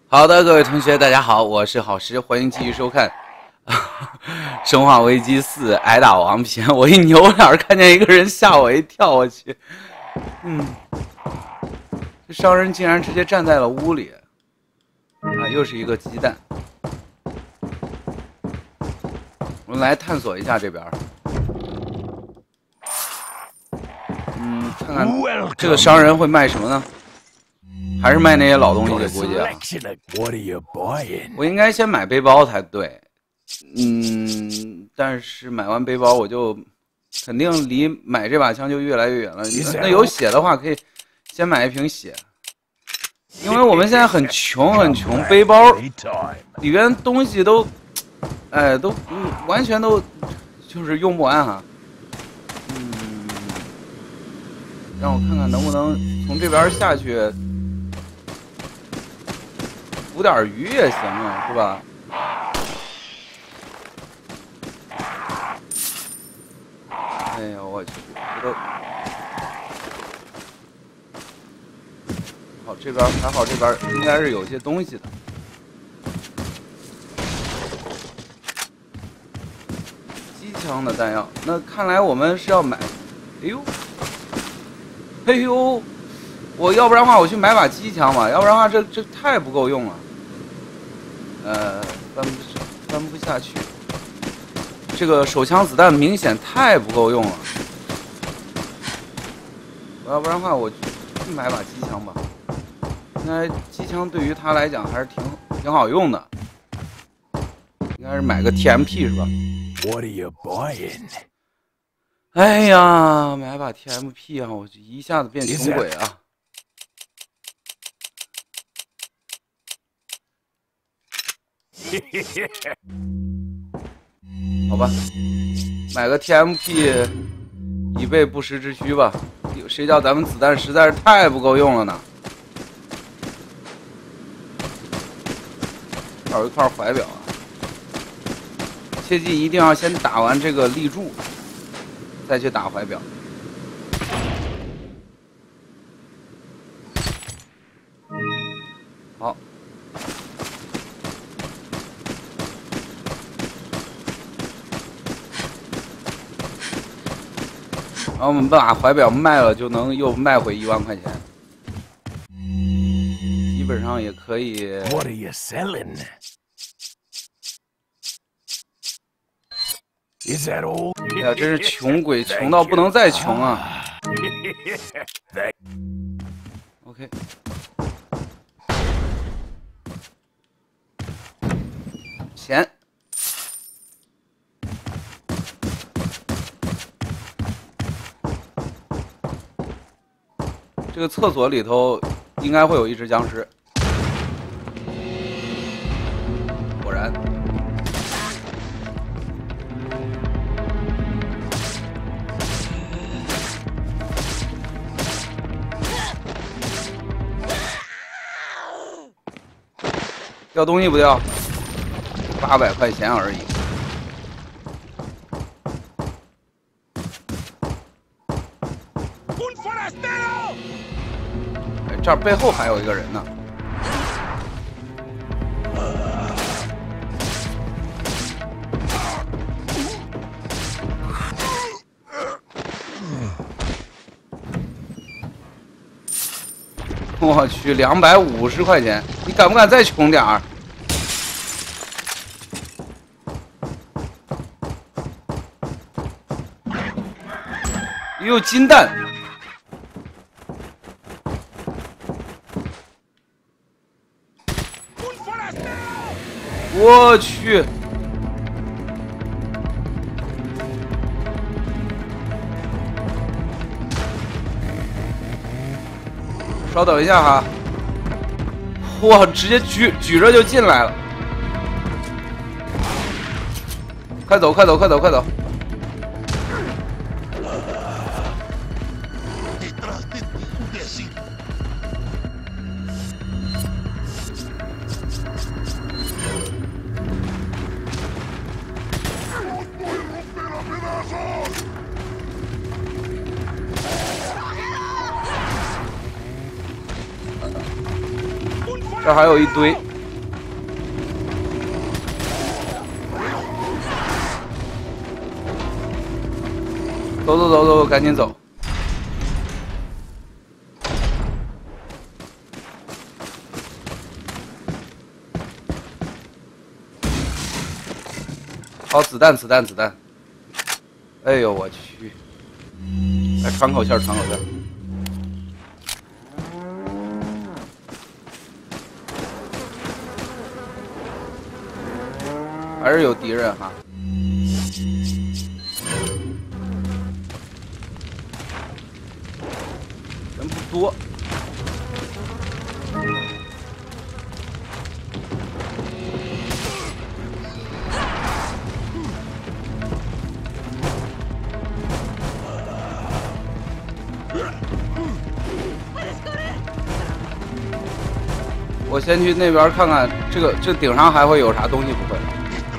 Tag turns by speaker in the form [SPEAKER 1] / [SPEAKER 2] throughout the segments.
[SPEAKER 1] 好的，各位同学，大家好，我是好时，欢迎继续收看《生化危机4：挨打王篇》。我一扭脸看见一个人，吓我一跳，我去，这商人竟然直接站在了屋里，啊，又是一个鸡蛋。我们来探索一下这边，看看这个商人会卖什么呢？还是卖那些老东西的估计啊。我应该先买背包才对，但是买完背包我就肯定离买这把枪就越来越远了。那有血的话，可以先买一瓶血，因为我们现在很穷，背包里边东西都，都完全都就是用不完哈。让我看看能不能从这边下去。捕点鱼也行啊，是吧？哎呀，我去，这都好，这边还好，这边应该是有些东西的。机枪的弹药，那看来我们是要买。哎呦！我要不然的话，我去买把机枪吧，要不然的话，这太不够用了。翻不下去。这个手枪子弹明显太不够用了。要不然的话，我去买把机枪吧。应该机枪对于他来讲还是挺好用的。应该是买个 TMP 是吧
[SPEAKER 2] ？What are you buying？
[SPEAKER 1] 哎呀，买把 TMP 啊，我就一下子变穷鬼啊！好吧，买个 TMP 以备不时之需吧。谁叫咱们子弹实在是太不够用了呢？还有一块怀表啊！切记一定要先打完这个立柱，再去打怀表。好。然后我们把怀表卖了，就能又卖回1万块钱，基本上也可以。
[SPEAKER 2] What are you selling? Is that all?
[SPEAKER 1] 哎呀，真是穷鬼，穷到不能再穷啊 ！OK， 钱。这个厕所里头应该会有一只僵尸，果然。掉东西不掉？800块钱而已。这儿背后还有一个人呢。我去，250块钱，你敢不敢再穷点儿？又金蛋。我去！稍等一下哈！哇，直接举着就进来了！快走，快走，快走，快走！这还有一堆。 走走走走，赶紧走。好，子弹，子弹，子弹！哎呦我去！来喘口气儿，喘口气儿。还是有敌人哈。人不多。我先去那边看看，这顶上还会有啥东西不会？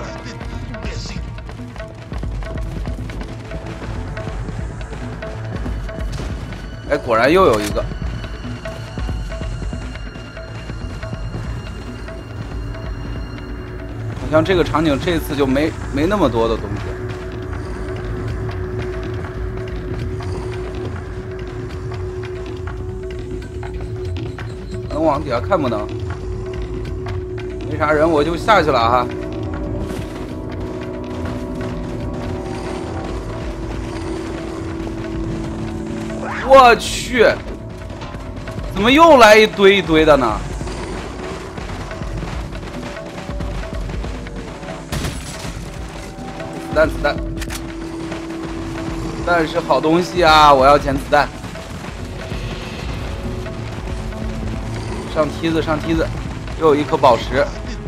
[SPEAKER 1] 哎，果然又有一个。好像这个场景这次就没那么多的东西。能往底下看不能？没啥人，我就下去了哈。我去，怎么又来一堆一堆的呢？子弹，子弹，子弹是好东西啊！我要捡子弹。上梯子，上梯子，又有一颗宝石。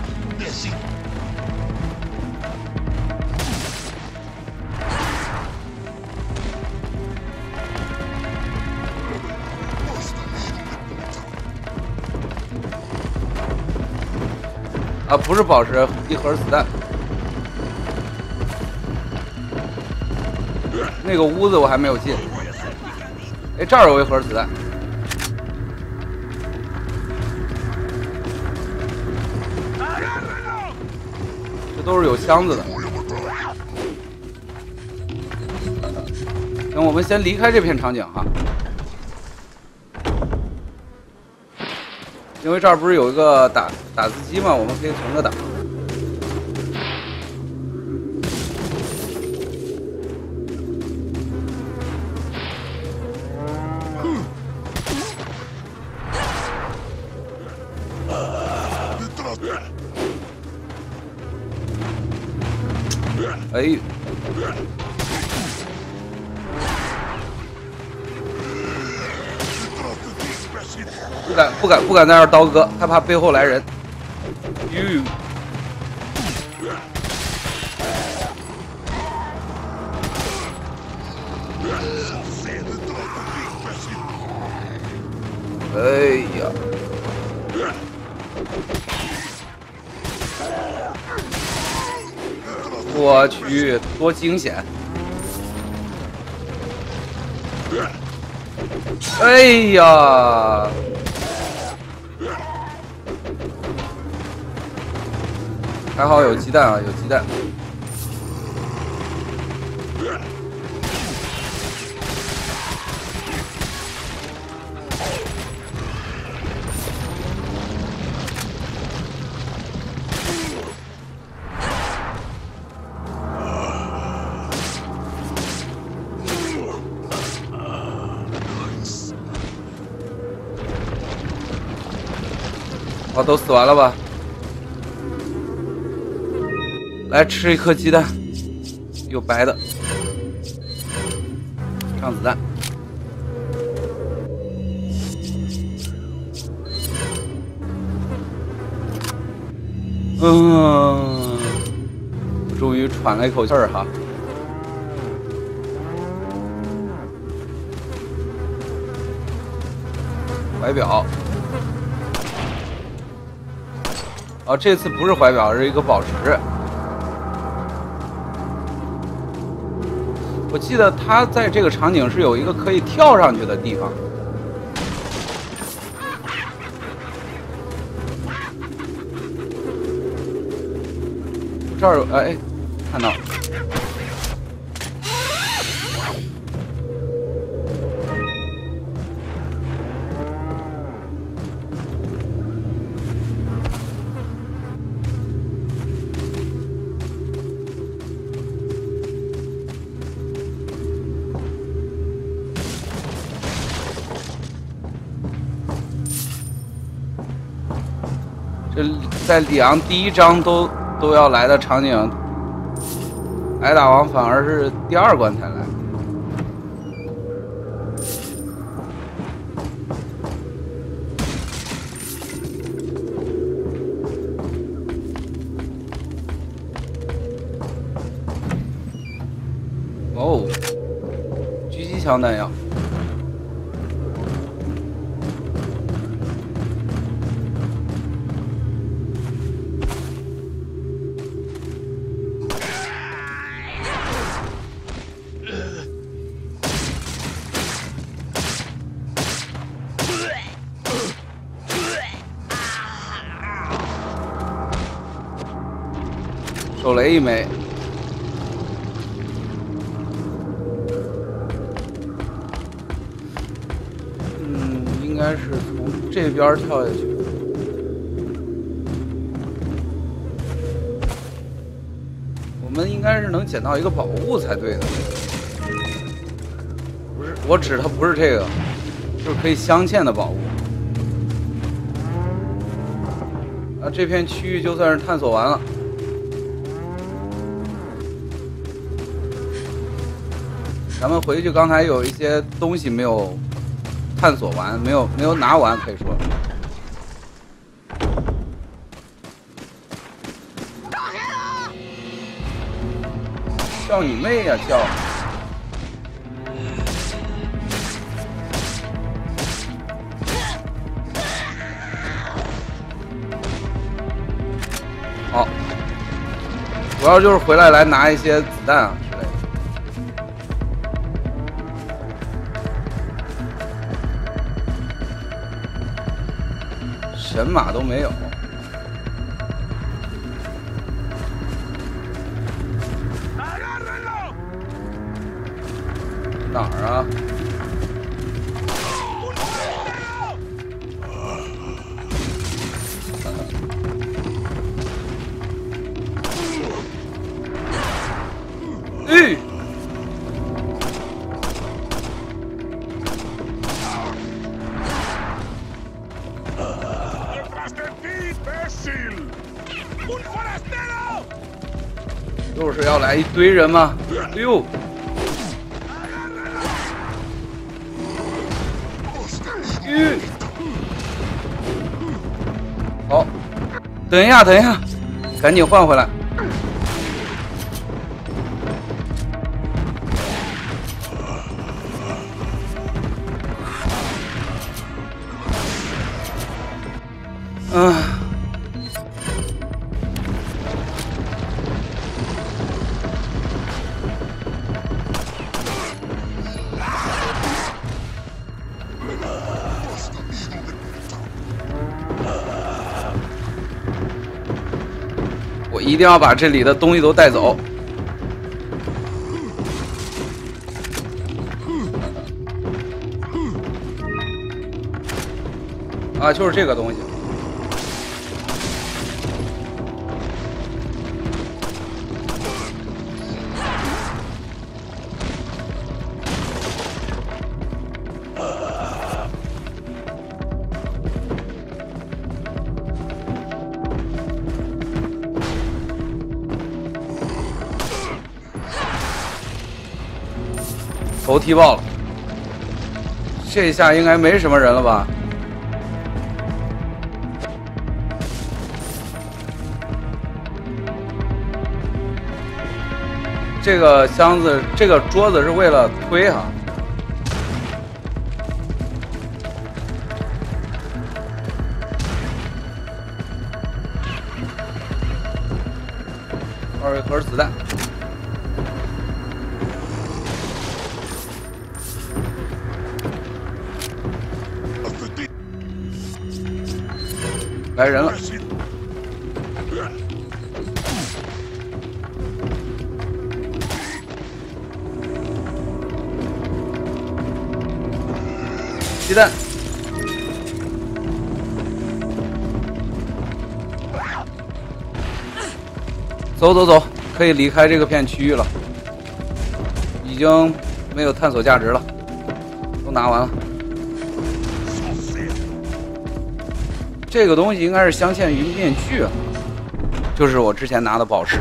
[SPEAKER 1] 啊，不是宝石，一盒子弹。那个屋子我还没有进。哎，这儿有一盒子弹。这都是有箱子的。行，我们先离开这片场景哈。因为这儿不是有一个打字机吗？我们可以存着打。哎。不敢在那儿刀割，害怕背后来人。吁！哎呀！我去，多惊险！哎呀！还好有鸡蛋啊，有鸡蛋。哦，都死完了吧？来吃一颗鸡蛋，有白的，上子弹。终于喘了一口气儿哈。怀表。哦，这次不是怀表，是一个宝石。我记得他在这个场景是有一个可以跳上去的地方。这儿有，哎，看到了。 这在里昂第1章都要来的场景，挨打王反而是第2关才来。哦，狙击枪弹药。 手雷1枚，应该是从这边跳下去。我们应该是能捡到一个宝物才对的。不是，我指它不是这个，就是可以镶嵌的宝物。啊，这片区域就算是探索完了。 咱们回去，刚才有一些东西没有探索完，没有拿完，可以说。叫你妹呀！叫！好，主要就是回来拿一些子弹啊。 神马都没有，哪儿啊？又是要来一堆人吗？哎呦！好，等一下，等一下，赶紧换回来。我一定要把这里的东西都带走。啊，就是这个东西。头踢爆了，这一下应该没什么人了吧？这个箱子，这个桌子是为了推哈。2盒子弹。 来人了！鸡蛋！走走走，可以离开这个片区域了，已经没有探索价值了，都拿完了。 这个东西应该是镶嵌于面具，就是我之前拿的宝石。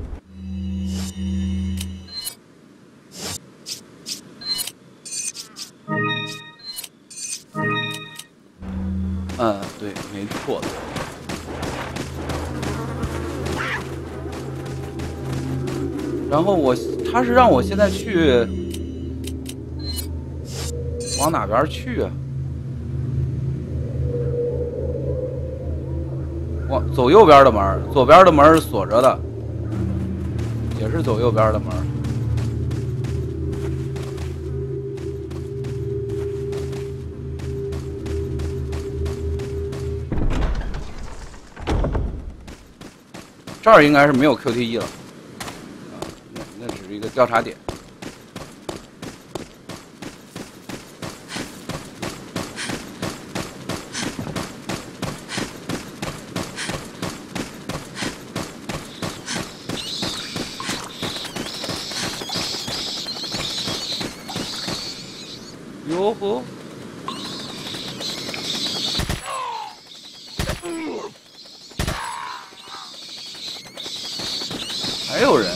[SPEAKER 1] 对，没错的。然后他是让我现在去往哪边去啊？往走右边的门，左边的门是锁着的，也是走右边的门。这儿应该是没有 QTE 了，那只是一个调查点。哟呵！还有人。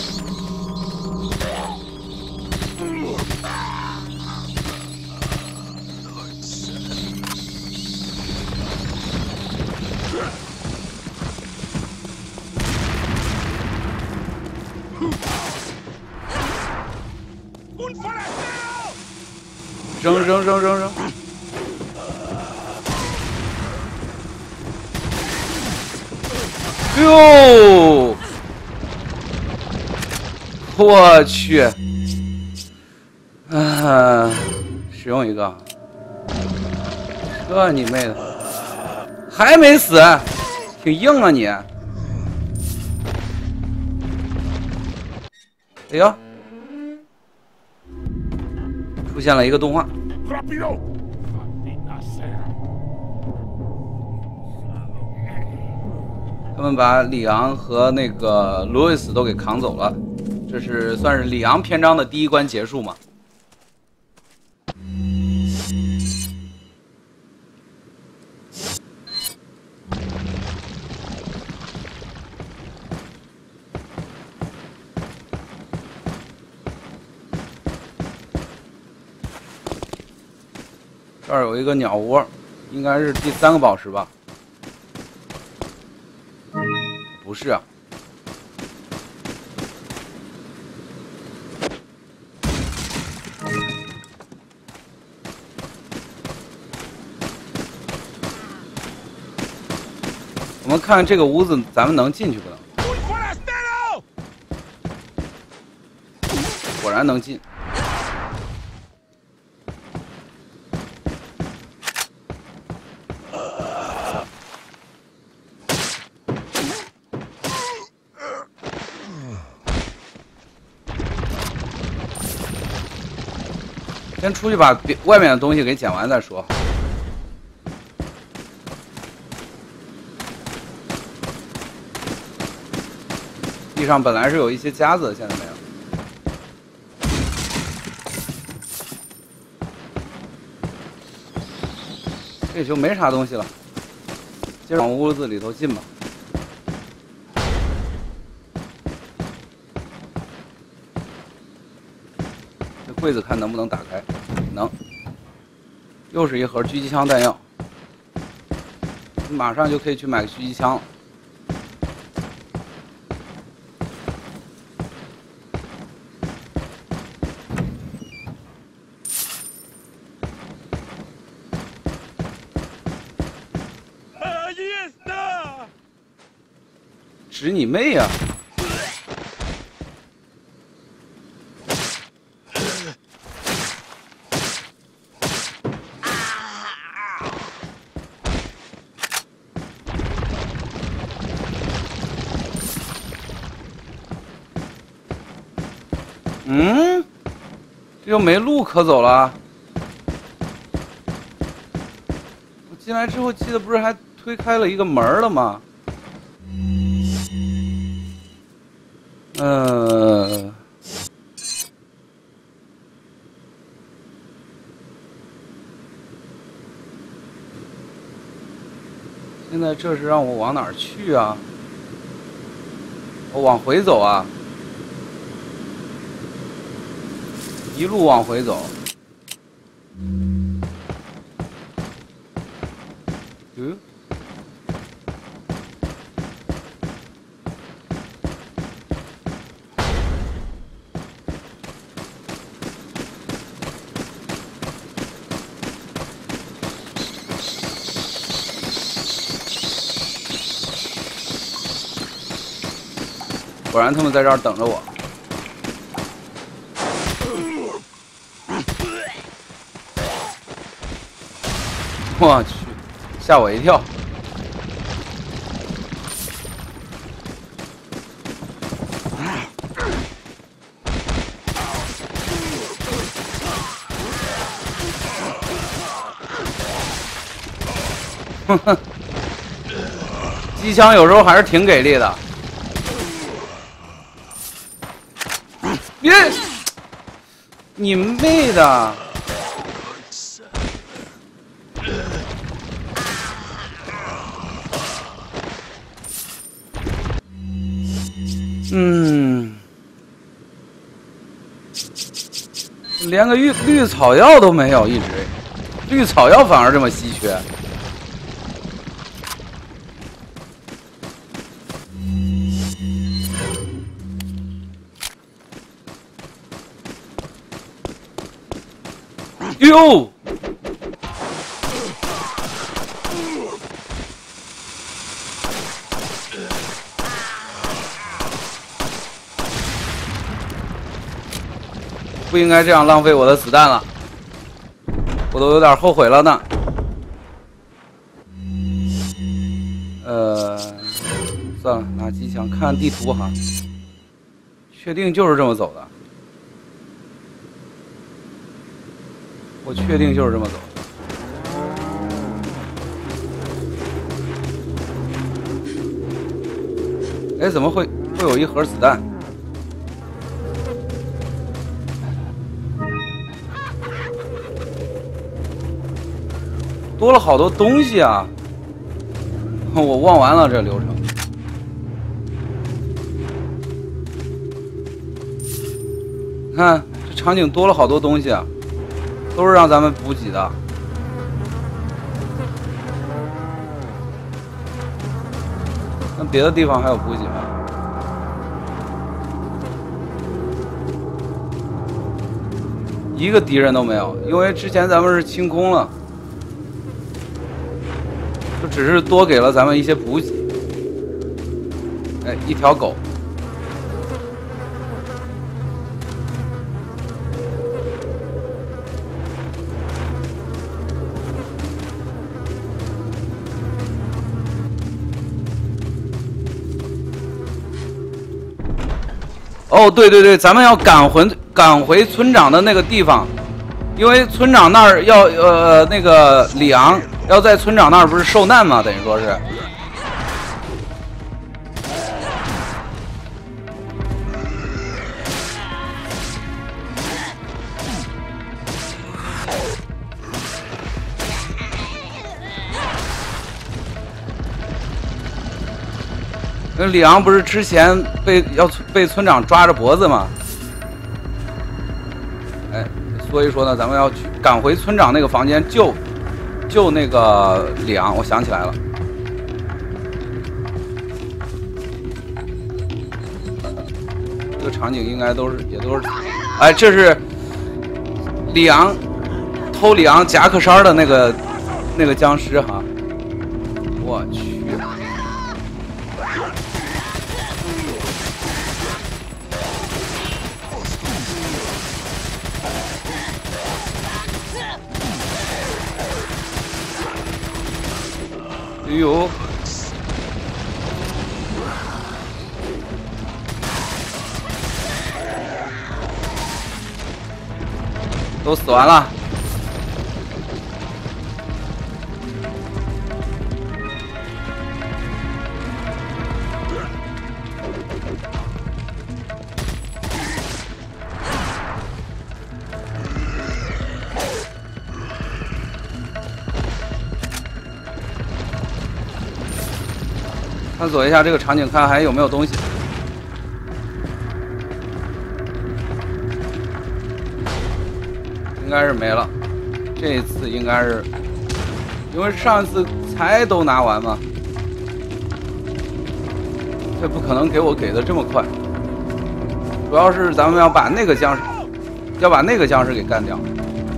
[SPEAKER 1] 扔！哟！我去！使用一个，这你妹的，还没死，挺硬啊你！哎呀，出现了一个动画。他们把里昂和那个路易斯都给扛走了，这是算是里昂篇章的第一关结束嘛？这儿有一个鸟窝，应该是第3个宝石吧？不是啊。我们看这个屋子，咱们能进去不能？果然能进。先出去把外面的东西给捡完再说。地上本来是有一些夹子，现在没有。这就没啥东西了，接着往屋子里头进吧。这柜子看能不能打开？能。又是一盒狙击枪弹药，马上就可以去买个狙击枪了。指你妹呀！这就没路可走了。我进来之后，记得不是还推开了一个门了吗？现现在这是让我往哪儿去啊？我往回走啊，一路往回走。果然他们在这儿等着我。我去，吓我一跳。哼哼，机枪有时候还是挺给力的。别，你妹的！连个绿草药都没有，一直绿草药反而这么稀缺。哟！不应该这样浪费我的子弹了，我都有点后悔了呢。算了，拿机枪看地图哈，确定就是这么走的。我确定就是这么走。哎，怎么会有一盒子弹？多了好多东西啊！我忘完了这流程。看这场景多了好多东西啊，都是让咱们补给的。那别的地方还有补给吗？一个敌人都没有，因为之前咱们是清空了。就只是多给了咱们一些补给。哎，一条狗。哦，对对对，咱们要赶回村长的那个地方，因为村长那儿要那个里昂。要在村长那儿不是受难吗？等于说是。那里昂不是之前被村长抓着脖子吗？哎，所以说呢，咱们要去赶回村长那个房间救那个里昂，我想起来了。这个场景应该也都是，哎，这是里昂偷里昂夹克衫的那个僵尸哈，我去。哎呦！都死完了。 探索一下这个场景，看还有没有东西。应该是没了，这一次应该是，因为上一次才都拿完嘛，这不可能给我给的这么快。主要是咱们要把那个僵尸，给干掉。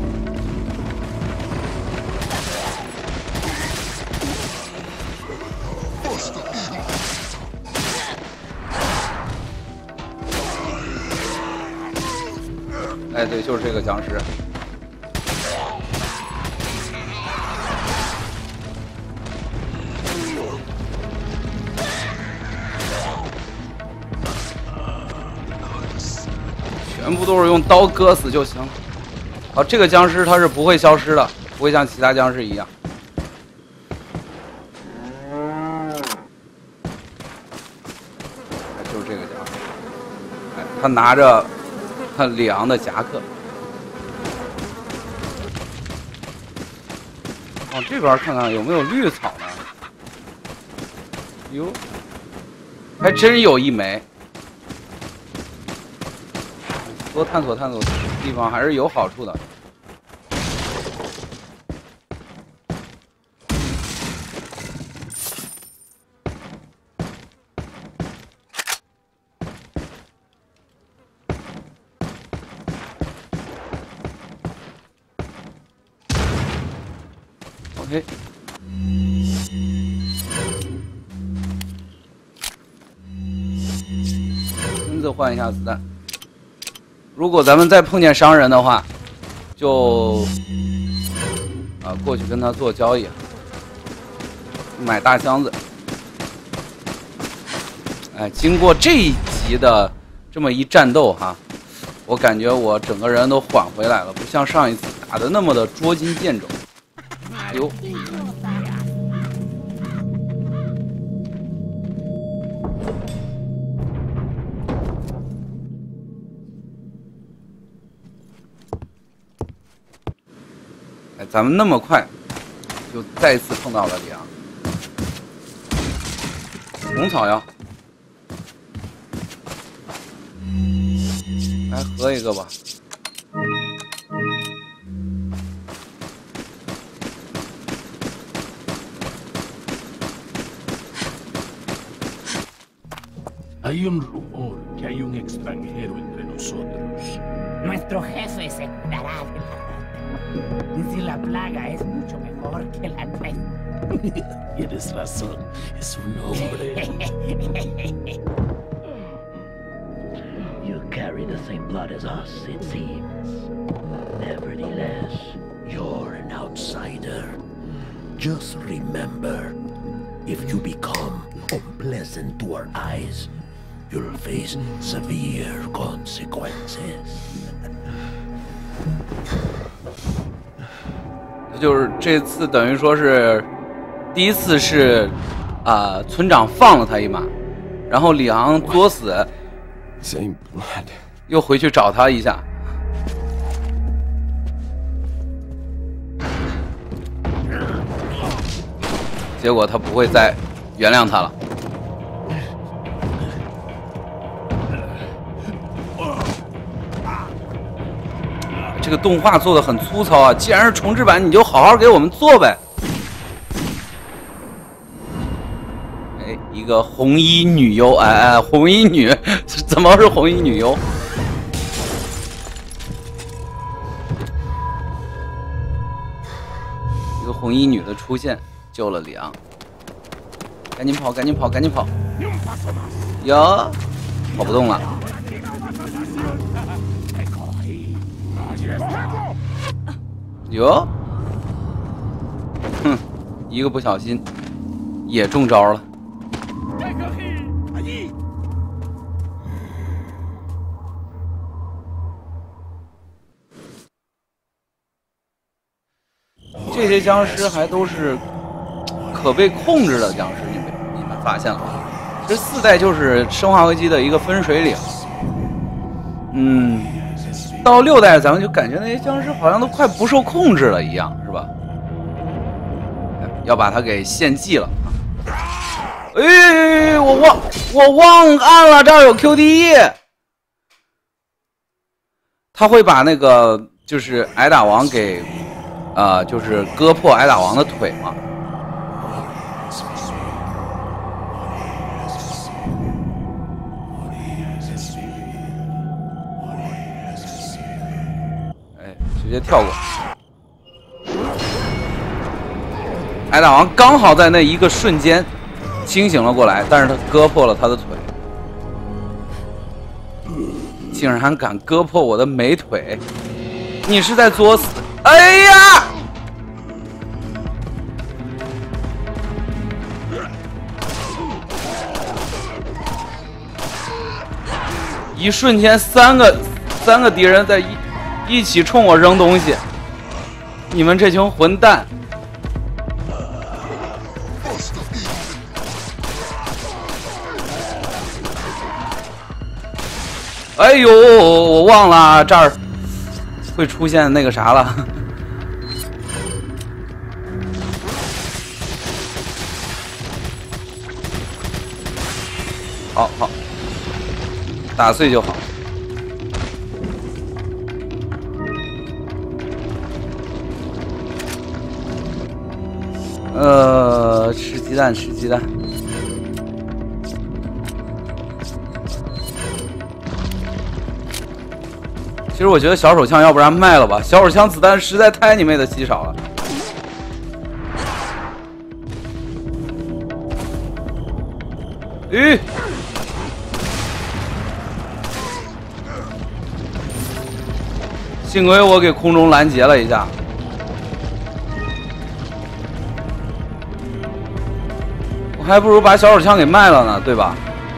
[SPEAKER 1] 哎，对，就是这个僵尸。全部都是用刀割死就行了。好，这个僵尸它是不会消失的，不会像其他僵尸一样。哎，就是这个僵尸。哎，他拿着里昂的夹克。往这边看看有没有绿草呢？哟，还真有一枚。多探索探索地方还是有好处的。OK。亲自换一下子弹。如果咱们再碰见商人的话，就过去跟他做交易，买大箱子。哎，经过这一集的这么一战斗哈，我感觉我整个人都缓回来了，不像上一次打的那么的捉襟见肘。哟。哎，咱们那么快就再次碰到了里昂。红草药，来喝一个吧。
[SPEAKER 2] Hay un rumor que hay un extranjero entre nosotros.
[SPEAKER 3] Nuestro jefe se curará de la rata. Si la plaga es mucho mejor que la nuestra.
[SPEAKER 2] Tienes razón, es un hombre.
[SPEAKER 4] You carry the same blood as us, it seems. Nevertheless, you're an outsider. Just remember, if you become unpleasant to our eyes, you'll face severe consequences.
[SPEAKER 1] 就是这次等于说是第一次是村长放了他一马，然后里昂作死，
[SPEAKER 2] Same blood.
[SPEAKER 1] 又回去找他一下。结果他不会再原谅他了。这个动画做的很粗糙啊！既然是重制版，你就好好给我们做呗。哎，一个红衣女优，哎，红衣女，怎么是红衣女优？一个红衣女的出现，救了里昂。赶紧跑，赶紧跑，赶紧跑！哟，跑不动了。哟，哼，一个不小心也中招了。这些僵尸还都是可被控制的僵尸，你们发现了吗？这4代就是《生化危机》的一个分水岭。到6代咱们就感觉那些僵尸好像都快不受控制了一样，是吧？要把它给献祭了。哎， 我忘按了，这儿有 QTE。他会把那个就是挨打王给，就是割破挨打王的腿嘛。哎，直接跳过。挨打王刚好在那一个瞬间清醒了过来，但是他割破了他的腿。竟然敢割破我的美腿！你是在作死！哎呀！一瞬间，三个敌人在一起冲我扔东西，你们这群混蛋！哎呦，我忘了这儿会出现那个啥了。好，打碎就好。吃鸡蛋，吃鸡蛋。其实我觉得小手枪要不然卖了吧，小手枪子弹实在太你妹的稀少了。咦，幸亏我给空中拦截了一下。我还不如把小手枪给卖了呢，对吧？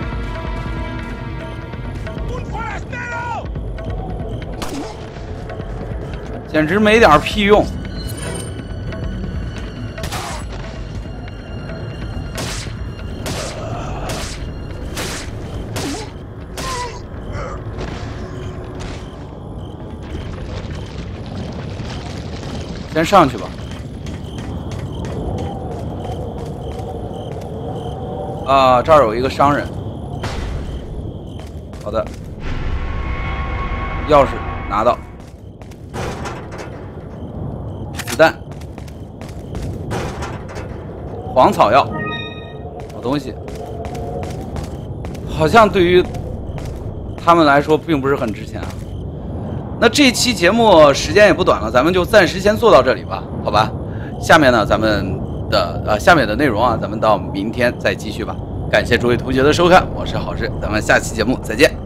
[SPEAKER 1] 简直没点屁用！先上去吧。啊，这儿有一个商人。好的，钥匙拿到。子弹，黄草药，好东西，好像对于他们来说并不是很值钱啊。那这期节目时间也不短了，咱们就暂时先做到这里吧，好吧？下面呢，咱们的下面的内容啊，咱们到明天再继续吧。感谢诸位同学的收看，我是郝志，咱们下期节目再见。